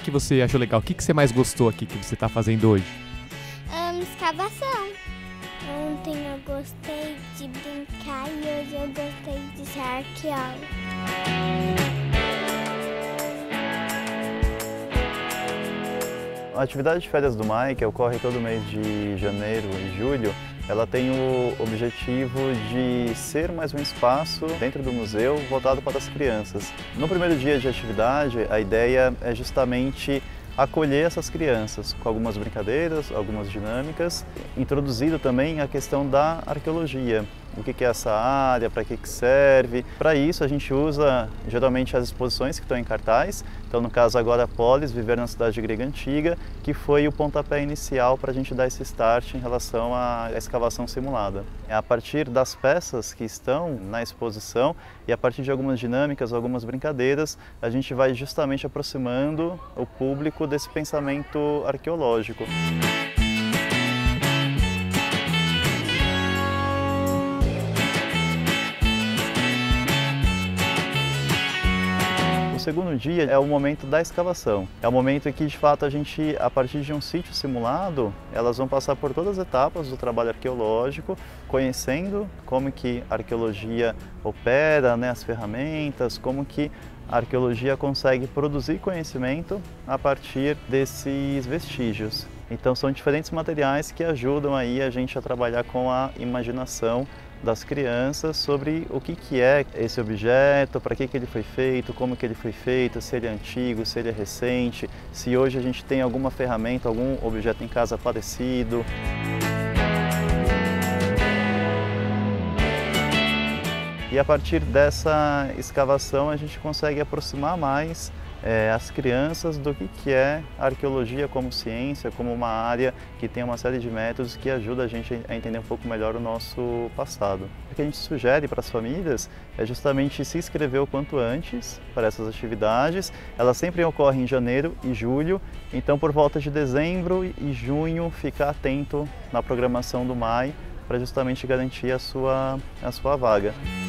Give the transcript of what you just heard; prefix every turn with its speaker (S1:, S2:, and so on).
S1: que você achou legal? O que você mais gostou aqui que você está fazendo hoje?
S2: Escavação. Ontem eu gostei de brincar e hoje eu gostei de ser arqueólogo.
S3: A atividade de férias do MAI, que ocorre todo mês de janeiro e julho, ela tem o objetivo de ser mais um espaço dentro do museu voltado para as crianças. No primeiro dia de atividade, a ideia é justamente acolher essas crianças com algumas brincadeiras, algumas dinâmicas, introduzindo também a questão da arqueologia. O que é essa área, para que serve. Para isso a gente usa geralmente as exposições que estão em cartaz. Então no caso agora Polis, Viver na Cidade Grega Antiga, que foi o pontapé inicial para a gente dar esse start em relação à escavação simulada. É a partir das peças que estão na exposição e a partir de algumas dinâmicas, algumas brincadeiras, a gente vai justamente aproximando o público desse pensamento arqueológico. O segundo dia é o momento da escavação. É o momento em que, de fato, a gente, a partir de um sítio simulado, elas vão passar por todas as etapas do trabalho arqueológico, conhecendo como que a arqueologia opera, né, as ferramentas, como que a arqueologia consegue produzir conhecimento a partir desses vestígios. Então são diferentes materiais que ajudam aí a gente a trabalhar com a imaginação das crianças sobre o que é esse objeto, para que ele foi feito, como que ele foi feito, se ele é antigo, se ele é recente, se hoje a gente tem alguma ferramenta, algum objeto em casa parecido. E a partir dessa escavação a gente consegue aproximar mais as crianças do que é a arqueologia como ciência, como uma área que tem uma série de métodos que ajuda a gente a entender um pouco melhor o nosso passado. O que a gente sugere para as famílias é justamente se inscrever o quanto antes para essas atividades. Elas sempre ocorrem em janeiro e julho, então por volta de dezembro e junho ficar atento na programação do MAI para justamente garantir a sua vaga.